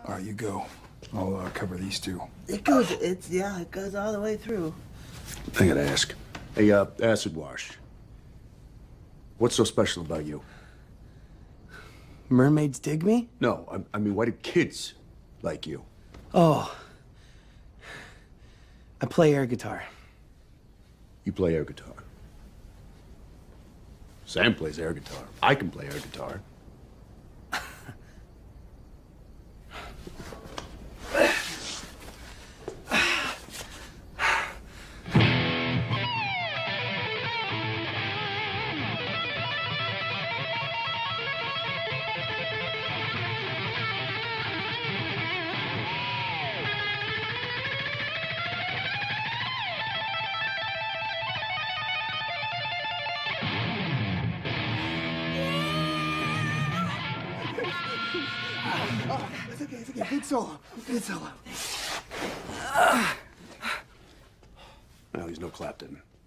All right, you go. I'll cover these two. It goes, it goes all the way through. I gotta ask. Hey, acid wash. What's so special about you? Mermaids dig me? No, I mean, why do kids like you? Oh. I play air guitar. You play air guitar. Sam plays air guitar. I can play air guitar. It's okay, it's okay. Good solo. Good solo. Well, he's no Clapton.